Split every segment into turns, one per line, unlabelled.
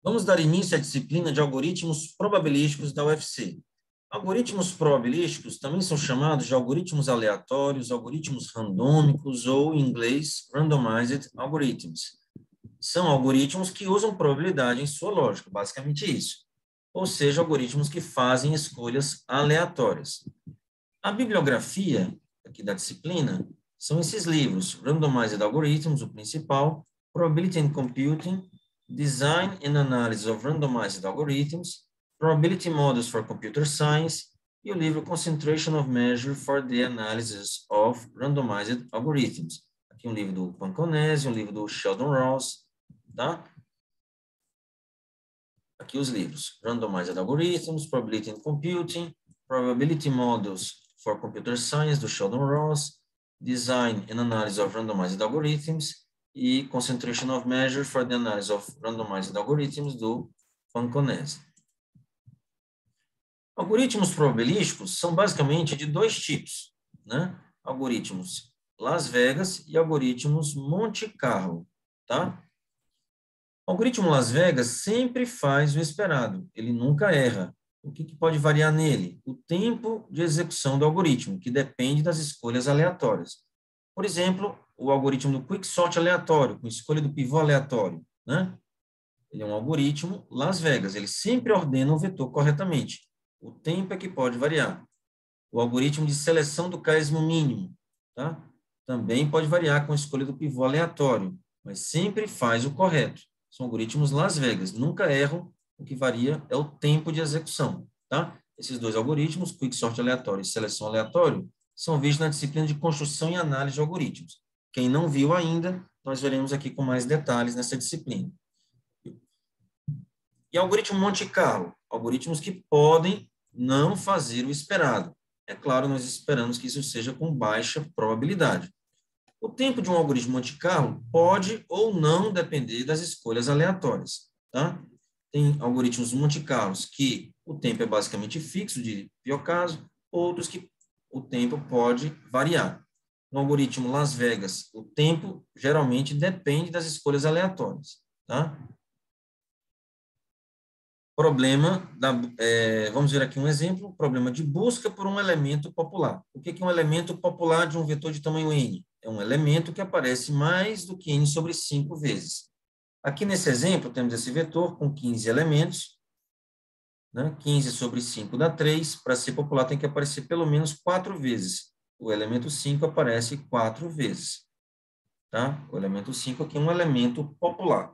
Vamos dar início à disciplina de algoritmos probabilísticos da UFC. Algoritmos probabilísticos também são chamados de algoritmos aleatórios, algoritmos randômicos ou, em inglês, randomized algorithms. São algoritmos que usam probabilidade em sua lógica, basicamente isso. Ou seja, algoritmos que fazem escolhas aleatórias. A bibliografia aqui da disciplina são esses livros: Randomized Algorithms, o principal, Probability and Computing, Design and Analysis of Randomized Algorithms, Probability Models for Computer Science e o livro Concentration of Measure for the Analysis of Randomized Algorithms. Aqui um livro do Panconese, um livro do Sheldon Ross, tá? Aqui os livros: Randomized Algorithms, Probability and Computing, Probability Models for Computer Science, do Sheldon Ross, Design and Analysis of Randomized Algorithms e Concentration of Measure for the Analysis of Randomized Algorithms, do Panconese. Algoritmos probabilísticos são basicamente de dois tipos, né? Algoritmos Las Vegas e algoritmos Monte Carlo, tá? O algoritmo Las Vegas sempre faz o esperado, ele nunca erra. O que pode variar nele? O tempo de execução do algoritmo, que depende das escolhas aleatórias. Por exemplo, o algoritmo do quicksort aleatório, com escolha do pivô aleatório, né? Ele é um algoritmo Las Vegas, ele sempre ordena o vetor corretamente. O tempo é que pode variar. O algoritmo de seleção do caísmo mínimo, tá? Também pode variar com a escolha do pivô aleatório, mas sempre faz o correto. São algoritmos Las Vegas, nunca erram, o que varia é o tempo de execução, tá? Esses dois algoritmos, quicksort aleatório e seleção aleatório, são vistos na disciplina de construção e análise de algoritmos. Quem não viu ainda, nós veremos aqui com mais detalhes nessa disciplina. E algoritmo Monte Carlo, algoritmos que podem não fazer o esperado. É claro, nós esperamos que isso seja com baixa probabilidade. O tempo de um algoritmo Monte Carlo pode ou não depender das escolhas aleatórias, tá? Tem algoritmos Monte Carlos que o tempo é basicamente fixo, de pior caso, outros que o tempo pode variar. No algoritmo Las Vegas, o tempo geralmente depende das escolhas aleatórias, tá? Vamos ver aqui um exemplo, problema de busca por um elemento popular. O que é um elemento popular de um vetor de tamanho n? É um elemento que aparece mais do que n sobre 5 vezes. Aqui nesse exemplo, temos esse vetor com 15 elementos, né? 15 sobre 5 dá 3, para ser popular tem que aparecer pelo menos 4 vezes. O elemento 5 aparece 4 vezes. Tá? O elemento 5 aqui é um elemento popular.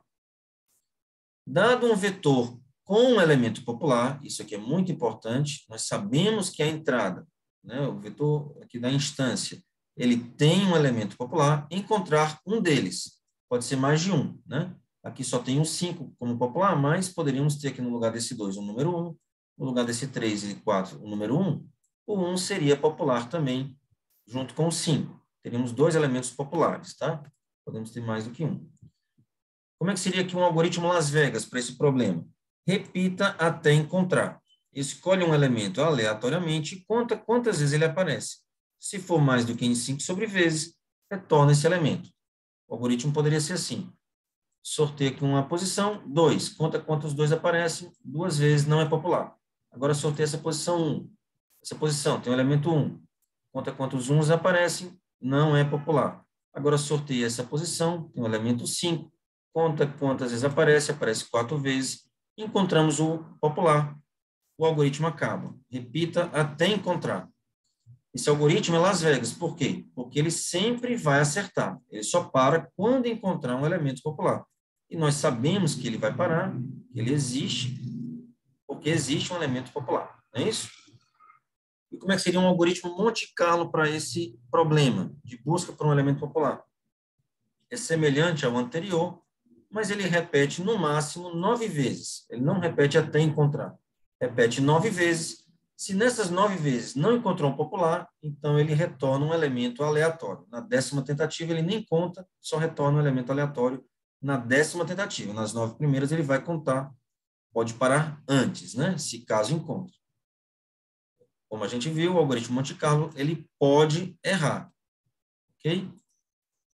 Dado um vetor com um elemento popular, isso aqui é muito importante, nós sabemos que a entrada, né, o vetor aqui da instância, ele tem um elemento popular, encontrar um deles. Pode ser mais de um, né? Aqui só tem o 5 como popular, mas poderíamos ter aqui no lugar desse 2 o número 1, no lugar desse 3 e 4 o número 1, o 1 seria popular também, junto com o 5. Teríamos dois elementos populares, tá? Podemos ter mais do que um. Como é que seria aqui um algoritmo Las Vegas para esse problema? Repita até encontrar. Escolhe um elemento aleatoriamente e conta quantas vezes ele aparece. Se for mais do que em 5 sobre vezes, retorna esse elemento. O algoritmo poderia ser assim. Sorteia aqui uma posição, 2. Conta quantos 2 aparecem, 2 vezes, não é popular. Agora sorteia essa posição 1. Essa posição tem o elemento 1. Conta quantos 1s aparecem, não é popular. Agora sorteia essa posição, tem o elemento 5. Conta quantas vezes aparece 4 vezes. Encontramos o popular. O algoritmo acaba. Repita até encontrar. Esse algoritmo é Las Vegas. Por quê? Porque ele sempre vai acertar. Ele só para quando encontrar um elemento popular. E nós sabemos que ele vai parar, que ele existe, porque existe um elemento popular. Não é isso? E como é que seria um algoritmo Monte Carlo para esse problema de busca por um elemento popular? É semelhante ao anterior, mas ele repete no máximo 9 vezes. Ele não repete até encontrar. Repete 9 vezes. Se nessas 9 vezes não encontrou um popular, então ele retorna um elemento aleatório. Na 10ª tentativa, ele nem conta, só retorna um elemento aleatório na 10ª tentativa. Nas 9 primeiras, ele vai contar. Pode parar antes, né? Se caso encontre. Como a gente viu, o algoritmo Monte Carlo, ele pode errar. Ok?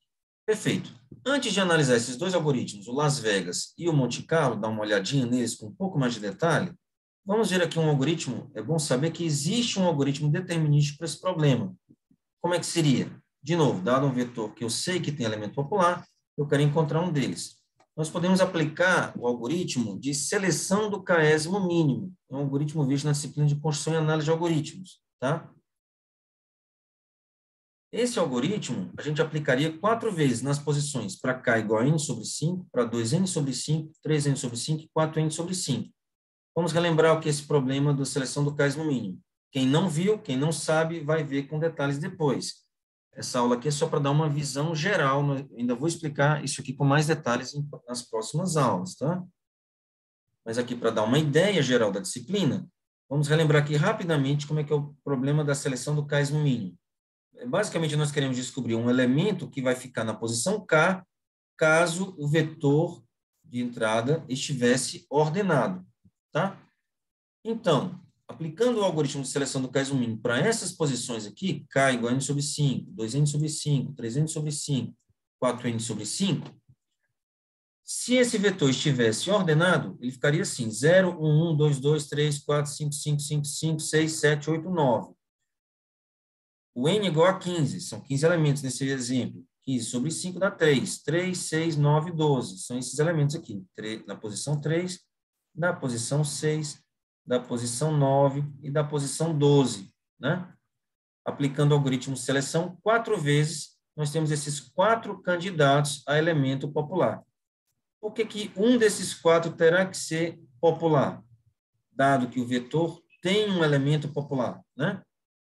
Perfeito. Antes de analisar esses dois algoritmos, o Las Vegas e o Monte Carlo, dar uma olhadinha neles com um pouco mais de detalhe, vamos ver aqui um algoritmo. É bom saber que existe um algoritmo determinístico para esse problema. Como é que seria? De novo, dado um vetor que eu sei que tem elemento popular, eu quero encontrar um deles. Nós podemos aplicar o algoritmo de seleção do caésimo mínimo. É um algoritmo visto na disciplina de construção e análise de algoritmos, tá? Esse algoritmo, a gente aplicaria 4 vezes nas posições para k igual a n sobre 5, para 2n sobre 5, 3n sobre 5 e 4n sobre 5. Vamos relembrar o que é esse problema da seleção do caésimo mínimo. Quem não viu, quem não sabe, vai ver com detalhes depois. Essa aula aqui é só para dar uma visão geral, eu ainda vou explicar isso aqui com mais detalhes nas próximas aulas, tá? Mas aqui para dar uma ideia geral da disciplina, vamos relembrar aqui rapidamente como é que é o problema da seleção do caésimo mínimo. Basicamente, nós queremos descobrir um elemento que vai ficar na posição K, caso o vetor de entrada estivesse ordenado, tá? Então, aplicando o algoritmo de seleção do caésimo mínimo para essas posições aqui, K igual a n sobre 5, 2n sobre 5, 3n sobre 5, 4n sobre 5, se esse vetor estivesse ordenado, ele ficaria assim, 0, 1, 1, 2, 2, 3, 4, 5, 5, 5, 5, 6, 7, 8, 9. O n igual a 15, são 15 elementos nesse exemplo. 15 sobre 5 dá 3. 3, 6, 9, 12. São esses elementos aqui. Na posição 3, na posição 6, da posição 9 e da posição 12. Né? Aplicando o algoritmo de seleção 4 vezes, nós temos esses 4 candidatos a elemento popular. Por que um desses 4 terá que ser popular? Dado que o vetor tem um elemento popular, né?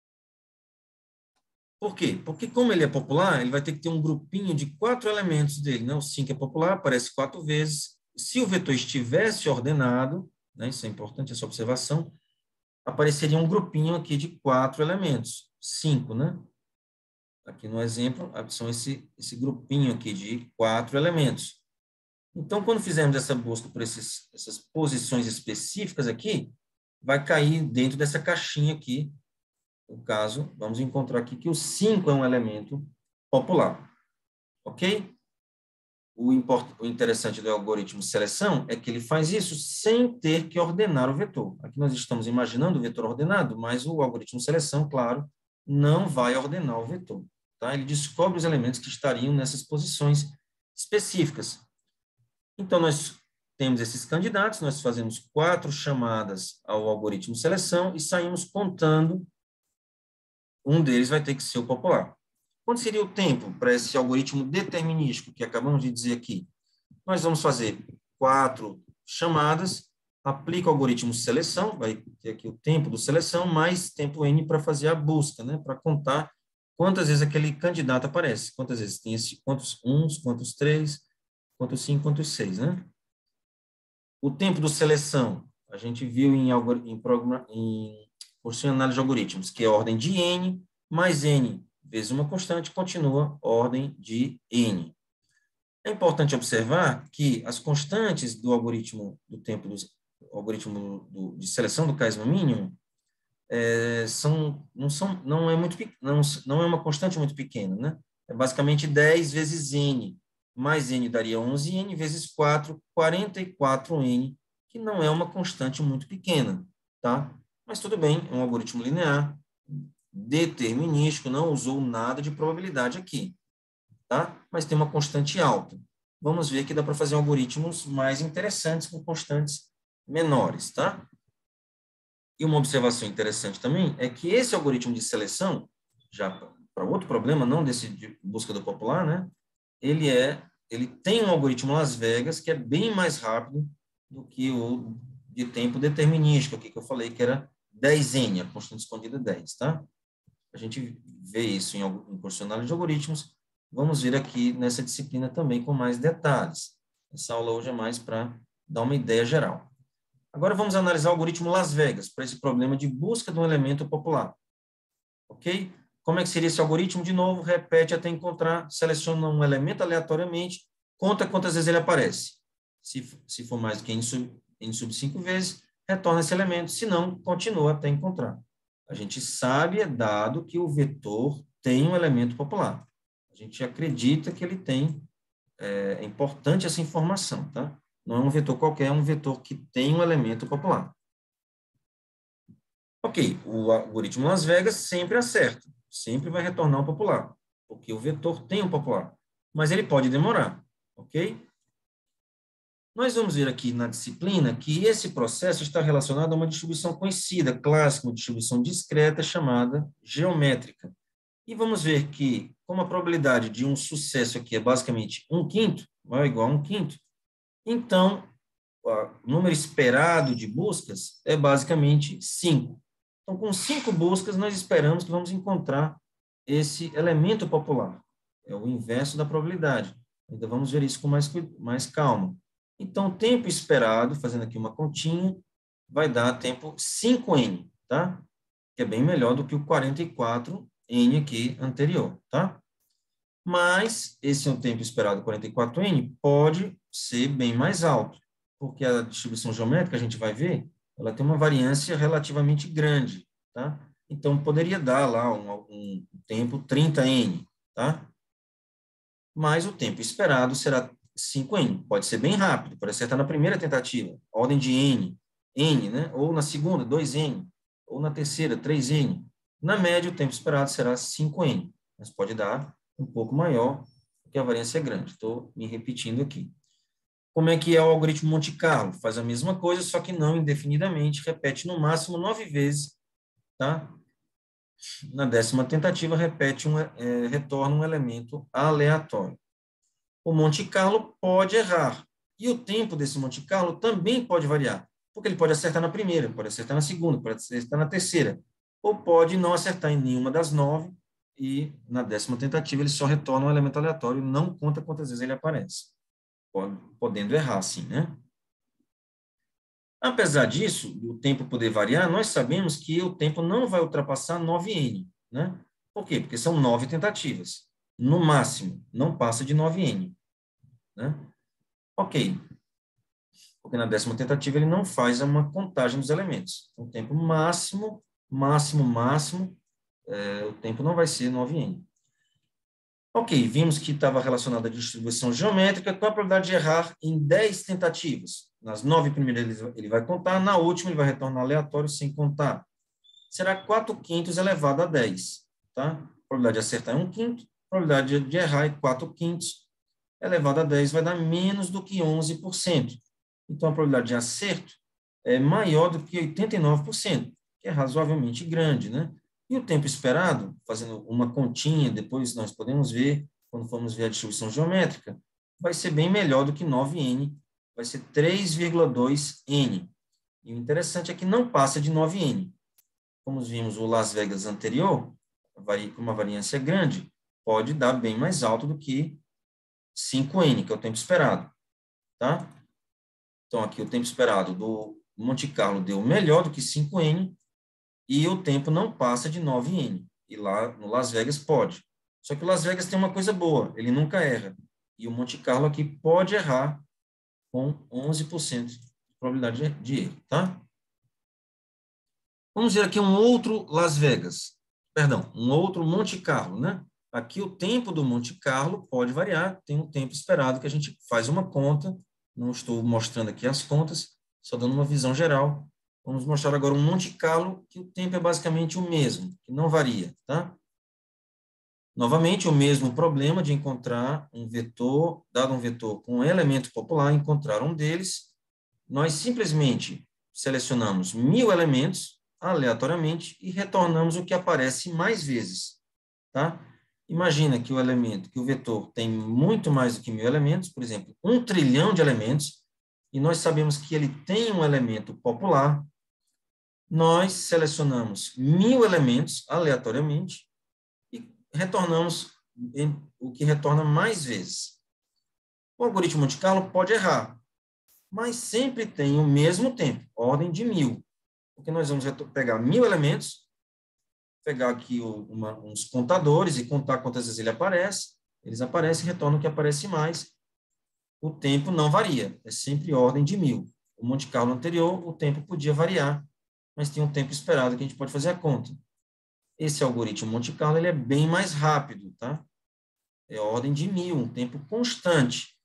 Por quê? Porque como ele é popular, ele vai ter que ter um grupinho de 4 elementos dele, né? O 5 é popular, aparece 4 vezes. Se o vetor estivesse ordenado, né? Isso é importante, essa observação, apareceria um grupinho aqui de 4 elementos, 5, né? Aqui no exemplo, são esse grupinho aqui de 4 elementos. Então, quando fizermos essa busca por essas posições específicas aqui, vai cair dentro dessa caixinha aqui. No caso, vamos encontrar aqui que o 5 é um elemento popular. Ok? O interessante do algoritmo de seleção é que ele faz isso sem ter que ordenar o vetor. Aqui nós estamos imaginando o vetor ordenado, mas o algoritmo de seleção, claro, não vai ordenar o vetor. Tá? Ele descobre os elementos que estariam nessas posições específicas. Então, nós temos esses candidatos, nós fazemos 4 chamadas ao algoritmo de seleção e saímos contando. Um deles vai ter que ser o popular. Quanto seria o tempo para esse algoritmo determinístico que acabamos de dizer aqui? Nós vamos fazer 4 chamadas, aplica o algoritmo de seleção, vai ter aqui o tempo do seleção, mais tempo n para fazer a busca, né? Para contar quantas vezes aquele candidato aparece, quantas vezes tem quantos 1, quantos 3, quantos 5, quantos 6, né? O tempo do seleção, a gente viu em construção e análise de algoritmos, que é a ordem de n, mais n vezes uma constante, continua ordem de n. É importante observar que as constantes do algoritmo do tempo de seleção do caésimo mínimo não é uma constante muito pequena, né? É basicamente 10 vezes n, mais n daria 11n vezes 4, 44n, que não é uma constante muito pequena, tá? Mas tudo bem, é um algoritmo linear, determinístico, não usou nada de probabilidade aqui, tá? Mas tem uma constante alta. Vamos ver que dá para fazer algoritmos mais interessantes com constantes menores, tá? E uma observação interessante também é que esse algoritmo de seleção, já para outro problema, não desse de busca do popular, né? Ele tem um algoritmo Las Vegas que é bem mais rápido do que o de tempo determinístico, aqui que eu falei que era 10n, a constante escondida 10, tá? A gente vê isso em curso de algoritmos. Vamos ver aqui nessa disciplina também com mais detalhes. Essa aula hoje é mais para dar uma ideia geral. Agora vamos analisar o algoritmo Las Vegas para esse problema de busca de um elemento popular. Ok? Como é que seria esse algoritmo? De novo, repete até encontrar, seleciona um elemento aleatoriamente, conta quantas vezes ele aparece. Se for mais do que n sub 5 vezes, retorna esse elemento, se não, continua até encontrar. A gente sabe, é dado que o vetor tem um elemento popular. A gente acredita que ele tem, é importante essa informação, tá? Não é um vetor qualquer, é um vetor que tem um elemento popular. Ok, o algoritmo Las Vegas sempre acerta, sempre vai retornar o popular, porque o vetor tem um popular, mas ele pode demorar, ok? Nós vamos ver aqui na disciplina que esse processo está relacionado a uma distribuição conhecida, clássica, uma distribuição discreta chamada geométrica. E vamos ver que, como a probabilidade de um sucesso aqui é basicamente 1/5, vai igual a 1/5, então, o número esperado de buscas é basicamente 5. Então, com 5 buscas, nós esperamos que vamos encontrar esse elemento popular. É o inverso da probabilidade. Ainda vamos ver isso com mais calma. Então, o tempo esperado, fazendo aqui uma continha, vai dar tempo 5n, tá? Que é bem melhor do que o 44n aqui anterior, tá? Mas esse é um tempo esperado 44n, pode ser bem mais alto, porque a distribuição geométrica, a gente vai ver, ela tem uma variância relativamente grande, tá? Então, poderia dar lá um tempo 30n, tá? Mas o tempo esperado será 5n. Pode ser bem rápido, pode acertar na primeira tentativa, ordem de n, né? Ou na segunda, 2n, ou na terceira, 3n. Na média, o tempo esperado será 5n, mas pode dar um pouco maior, porque a variância é grande. Estou me repetindo aqui. Como é que é o algoritmo Monte Carlo? Faz a mesma coisa, só que não indefinidamente, repete no máximo 9 vezes, tá? Na 10ª tentativa, retorna um elemento aleatório. O Monte Carlo pode errar. E o tempo desse Monte Carlo também pode variar, porque ele pode acertar na primeira, pode acertar na segunda, pode acertar na terceira, ou pode não acertar em nenhuma das 9, e na 10ª tentativa ele só retorna um elemento aleatório, não conta quantas vezes ele aparece. Podendo errar, sim, né? Apesar disso, o tempo poder variar, nós sabemos que o tempo não vai ultrapassar 9n, né? Por quê? Porque são 9 tentativas. No máximo, não passa de 9n, né? Ok. Porque na 10ª tentativa ele não faz uma contagem dos elementos. O tempo máximo, o tempo não vai ser 9n. Ok, vimos que estava relacionado à distribuição geométrica. Qual a probabilidade de errar em 10 tentativas? Nas 9 primeiras ele vai contar, na última ele vai retornar aleatório sem contar. Será 4/5 elevado a 10. Tá? A probabilidade de acertar é 1/5, a probabilidade de errar é 4/5. Elevado a 10 vai dar menos do que 11%. Então, a probabilidade de acerto é maior do que 89%, que é razoavelmente grande, né? E o tempo esperado, fazendo uma continha, depois nós podemos ver, quando formos ver a distribuição geométrica, vai ser bem melhor do que 9n, vai ser 3,2n. E o interessante é que não passa de 9n. Como vimos o Las Vegas anterior, com uma variância grande, pode dar bem mais alto do que 5n, que é o tempo esperado, tá? Então, aqui o tempo esperado do Monte Carlo deu melhor do que 5n e o tempo não passa de 9n. E lá no Las Vegas pode. Só que o Las Vegas tem uma coisa boa, ele nunca erra. E o Monte Carlo aqui pode errar com 11% de probabilidade de erro, tá? Vamos ver aqui um outro Las Vegas. Perdão, um outro Monte Carlo, né? Aqui o tempo do Monte Carlo pode variar, tem um tempo esperado que a gente faz uma conta. Não estou mostrando aqui as contas, só dando uma visão geral. Vamos mostrar agora um Monte Carlo, que o tempo é basicamente o mesmo, que não varia, tá? Novamente, o mesmo problema de encontrar um vetor, dado um vetor com um elemento popular, encontrar um deles. Nós simplesmente selecionamos 1000 elementos, aleatoriamente, e retornamos o que aparece mais vezes, tá? Imagina que que o vetor tem muito mais do que 1000 elementos, por exemplo, 1 trilhão de elementos, e nós sabemos que ele tem um elemento popular. Nós selecionamos 1000 elementos aleatoriamente e retornamos o que retorna mais vezes. O algoritmo Monte Carlo pode errar, mas sempre tem o mesmo tempo, ordem de 1000, porque nós vamos pegar 1000 elementos, pegar aqui uns contadores e contar quantas vezes eles aparecem e retornam o que aparece mais. O tempo não varia, é sempre ordem de 1000. O Monte Carlo anterior, o tempo podia variar, mas tem um tempo esperado que a gente pode fazer a conta. Esse algoritmo Monte Carlo ele é bem mais rápido, tá? é ordem de 1000, um tempo constante.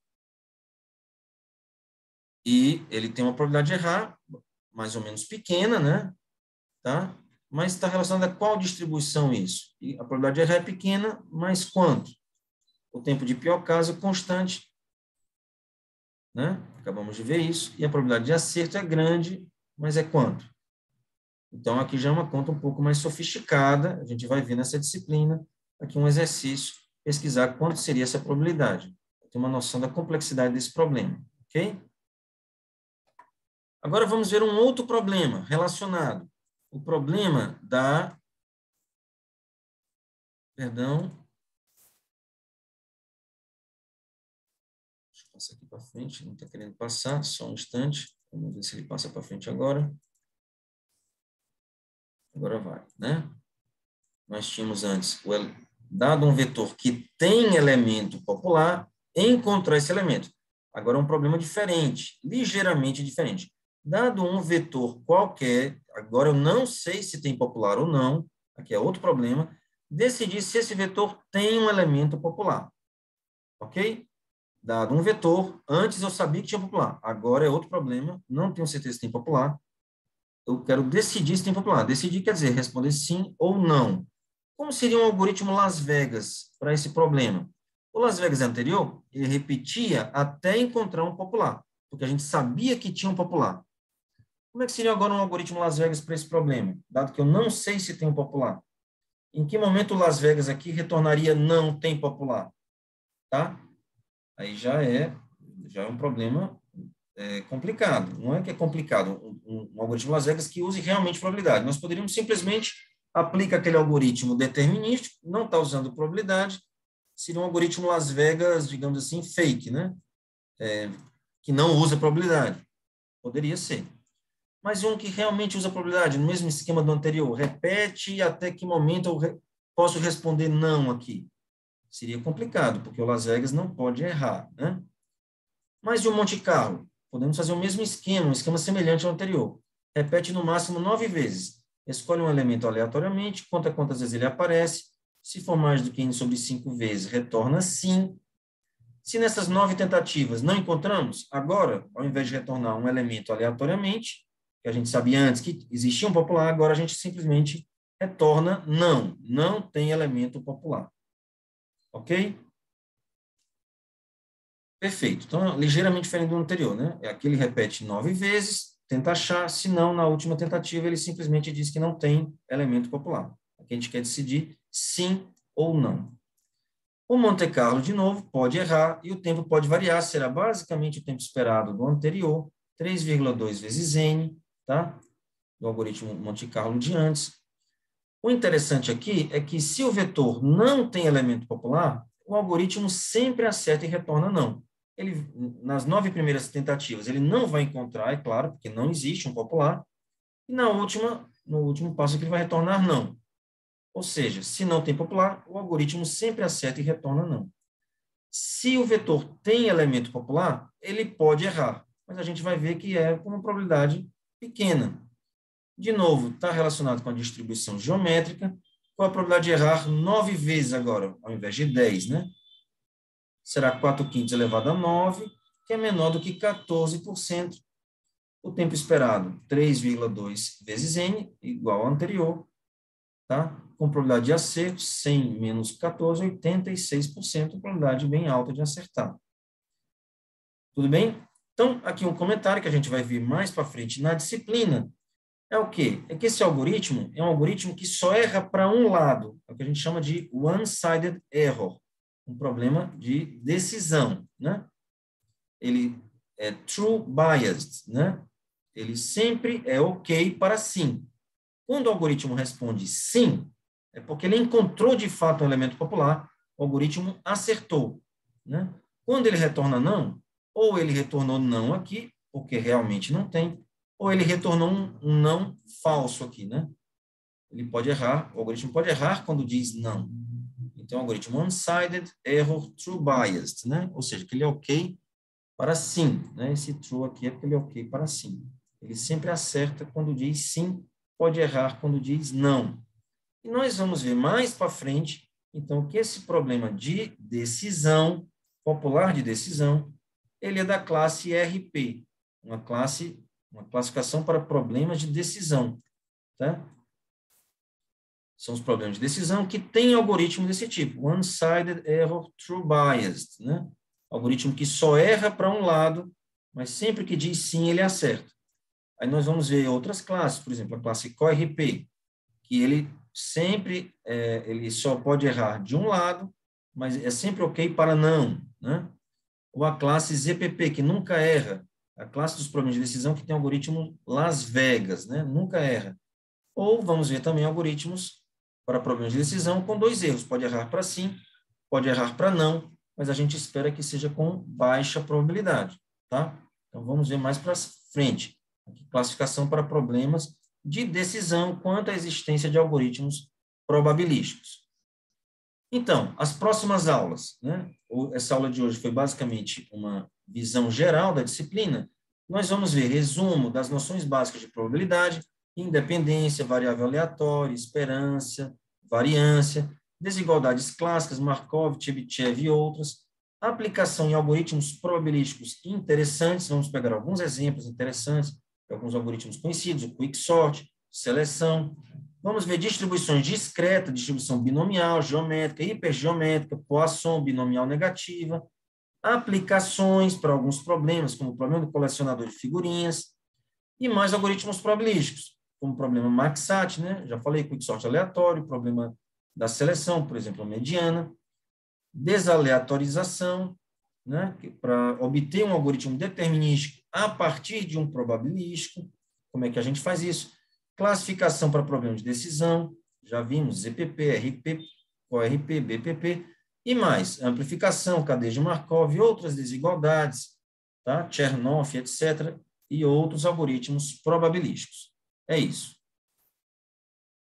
E ele tem uma probabilidade de errar mais ou menos pequena, né? Tá? Mas está relacionado a qual distribuição isso? E a probabilidade de errar é pequena, mas quanto? O tempo de pior caso é constante, né? Acabamos de ver isso. E a probabilidade de acerto é grande, mas é quanto? Então, aqui já é uma conta um pouco mais sofisticada. A gente vai ver nessa disciplina, aqui um exercício, pesquisar quanto seria essa probabilidade. Ter uma noção da complexidade desse problema, ok? Agora vamos ver um outro problema relacionado. O problema da... Perdão. Deixa eu passar aqui para frente. Não está querendo passar, só um instante. Vamos ver se ele passa para frente agora. Agora vai, né? Nós tínhamos antes, dado um vetor que tem elemento popular, encontrar esse elemento. Agora é um problema diferente, ligeiramente diferente. Dado um vetor qualquer, agora eu não sei se tem popular ou não, aqui é outro problema, decidir se esse vetor tem um elemento popular. Ok? Dado um vetor, antes eu sabia que tinha popular, agora é outro problema, não tenho certeza se tem popular, eu quero decidir se tem popular. Decidir quer dizer responder sim ou não. Como seria um algoritmo Las Vegas para esse problema? O Las Vegas anterior, ele repetia até encontrar um popular, porque a gente sabia que tinha um popular. Como é que seria agora um algoritmo Las Vegas para esse problema? Dado que eu não sei se tem um popular. Em que momento o Las Vegas aqui retornaria não tem popular? Tá? Aí já é um problema complicado. Não é que é complicado, um algoritmo Las Vegas que use realmente probabilidade. Nós poderíamos simplesmente aplicar aquele algoritmo determinístico, não está usando probabilidade, seria um algoritmo Las Vegas, digamos assim, fake, né? Que não usa probabilidade. Poderia ser. Mas um que realmente usa probabilidade, no mesmo esquema do anterior, repete até que momento eu posso responder não aqui. Seria complicado, porque o Las Vegas não pode errar, né? Mas e o Monte Carlo? Podemos fazer o mesmo esquema, um esquema semelhante ao anterior. Repete no máximo 9 vezes. Escolhe um elemento aleatoriamente, conta quantas vezes ele aparece. Se for mais do que n sobre 5 vezes, retorna sim. Se nessas 9 tentativas não encontramos, agora, ao invés de retornar um elemento aleatoriamente, que a gente sabia antes que existia um popular, agora a gente simplesmente retorna não. Não tem elemento popular. Ok? Perfeito. Então, ligeiramente diferente do anterior, né? Aqui ele repete 9 vezes, tenta achar, se não, na última tentativa, ele simplesmente diz que não tem elemento popular. Aqui a gente quer decidir sim ou não. O Monte Carlo, de novo, pode errar e o tempo pode variar, será basicamente o tempo esperado do anterior, 3,2 vezes n, tá? Do algoritmo Monte Carlo de antes. O interessante aqui é que se o vetor não tem elemento popular, o algoritmo sempre acerta e retorna não. Ele, nas 9 primeiras tentativas, ele não vai encontrar, é claro, porque não existe um popular, e no último passo aqui ele vai retornar não. Ou seja, se não tem popular, o algoritmo sempre acerta e retorna não. Se o vetor tem elemento popular, ele pode errar, mas a gente vai ver que é com uma probabilidade pequena. De novo, está relacionado com a distribuição geométrica, com a probabilidade de errar 9 vezes agora, ao invés de 10, né? Será 4/5 elevado a 9, que é menor do que 14%. O tempo esperado, 3,2 vezes n, igual ao anterior, tá? Com probabilidade de acerto, 100 menos 14, 86%, probabilidade bem alta de acertar. Tudo bem? Então, aqui um comentário que a gente vai ver mais para frente na disciplina, é o quê? É que esse algoritmo é um algoritmo que só erra para um lado, é o que a gente chama de one-sided error, um problema de decisão, né? Ele é true biased, né? Ele sempre é ok para sim. Quando o algoritmo responde sim, é porque ele encontrou de fato um elemento popular, o algoritmo acertou, né? Quando ele retorna não, ou ele retornou não aqui, porque realmente não tem, ou ele retornou um não falso aqui, né? Ele pode errar, o algoritmo pode errar quando diz não. Então, o algoritmo one-sided error true biased, né? Ou seja, que ele é ok para sim, né? Esse true aqui é porque ele é ok para sim. Ele sempre acerta quando diz sim, pode errar quando diz não. E nós vamos ver mais para frente Então, que esse problema de decisão, popular de decisão, ele é da classe RP, uma classificação para problemas de decisão, tá? São os problemas de decisão que têm algoritmo desse tipo, one-sided error true biased, né? Algoritmo que só erra para um lado, mas sempre que diz sim, ele acerta. Aí nós vamos ver outras classes, por exemplo, a classe CoRP, que ele sempre, ele só pode errar de um lado, mas é sempre ok para não, né? Ou a classe ZPP, que nunca erra, a classe dos problemas de decisão que tem algoritmo Las Vegas, né? Nunca erra. Ou vamos ver também algoritmos para problemas de decisão com 2 erros, pode errar para sim, pode errar para não, mas a gente espera que seja com baixa probabilidade, tá? Então vamos ver mais para frente. Aqui, classificação para problemas de decisão quanto à existência de algoritmos probabilísticos. Então, as próximas aulas, né? Essa aula de hoje foi basicamente uma visão geral da disciplina. Nós vamos ver resumo das noções básicas de probabilidade, independência, variável aleatória, esperança, variância, desigualdades clássicas, Markov, Chebyshev e outras, aplicação em algoritmos probabilísticos interessantes, vamos pegar alguns exemplos interessantes, alguns algoritmos conhecidos, o quicksort, seleção. Vamos ver distribuições discretas, distribuição binomial, geométrica, hipergeométrica, Poisson, binomial negativa, aplicações para alguns problemas, como o problema do colecionador de figurinhas, e mais algoritmos probabilísticos, como o problema Maxat, né? Já falei, quicksort aleatório, problema da seleção, por exemplo, a mediana, desaleatorização, né? Para obter um algoritmo determinístico a partir de um probabilístico. Como é que a gente faz isso? Classificação para problemas de decisão, já vimos ZPP, RP, ORP, BPP, e mais, amplificação, cadeia de Markov, outras desigualdades, tá? Chernoff, etc., e outros algoritmos probabilísticos. É isso.